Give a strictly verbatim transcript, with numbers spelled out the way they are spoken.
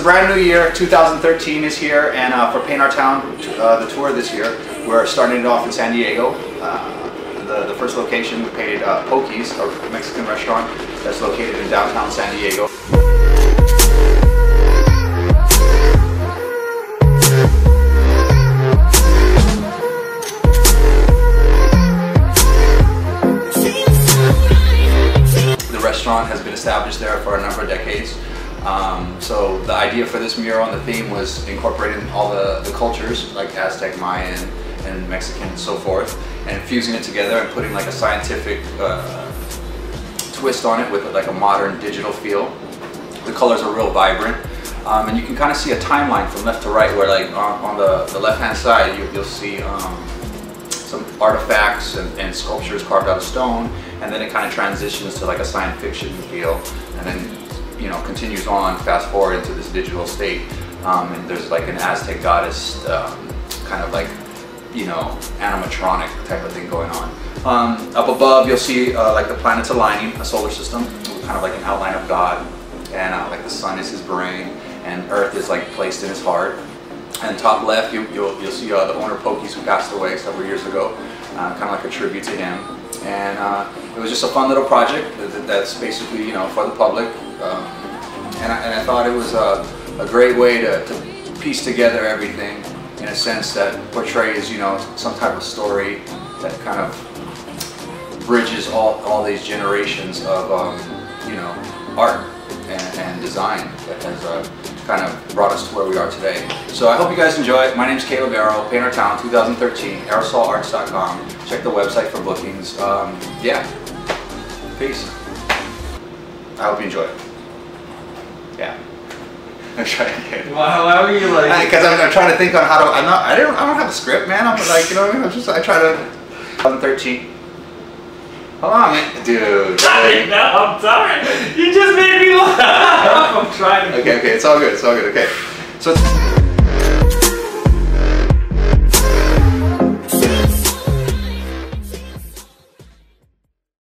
a brand new year. two thousand thirteen is here, and uh, for Paint Our Town, uh, the tour this year, we're starting it off in San Diego. Uh, the, the first location we painted uh, Pokez, a Mexican restaurant that's located in downtown San Diego. The restaurant has been established there for a number of decades. Um, so the idea for this mural and the theme was incorporating all the, the cultures like Aztec, Mayan, and Mexican and so forth, and fusing it together and putting like a scientific uh, twist on it with like a modern digital feel. The colors are real vibrant, um, and you can kind of see a timeline from left to right where like on, on the, the left hand side you, you'll see um, some artifacts and, and sculptures carved out of stone, and then it kind of transitions to like a science fiction feel, and then you know, continues on, fast forward into this digital state, um, and there's like an Aztec goddess, um, kind of like, you know, animatronic type of thing going on. Um, up above, you'll see uh, like the planets aligning, a solar system, kind of like an outline of God, and uh, like the sun is his brain, and Earth is like placed in his heart. And top left, you, you'll you'll see uh, the owner Pokez, who passed away several years ago, uh, kind of like a tribute to him. And uh, it was just a fun little project that's basically, you know, for the public. Um, and, I, and I thought it was a, a great way to, to piece together everything in a sense that portrays, you know, some type of story that kind of bridges all, all these generations of, um, you know, art and, and design that has uh, kind of brought us to where we are today. So I hope you guys enjoy it. My name is Caleb Aero, Paint Our Town two thousand thirteen, aerosol arts dot com. Check the website for bookings. Um, yeah, peace. I hope you enjoy it. Yeah. I'm trying to. Wow, why were you like? Because I'm, I'm trying to think on how to. I'm not. I don't. I don't have a script, man. I'm like, you know what I mean. I'm just. I try to. twenty thirteen. Hold on, man, dude. I know. I'm sorry. You just made me laugh. I'm trying to. Okay. Okay. It's all good. It's all good. Okay. So.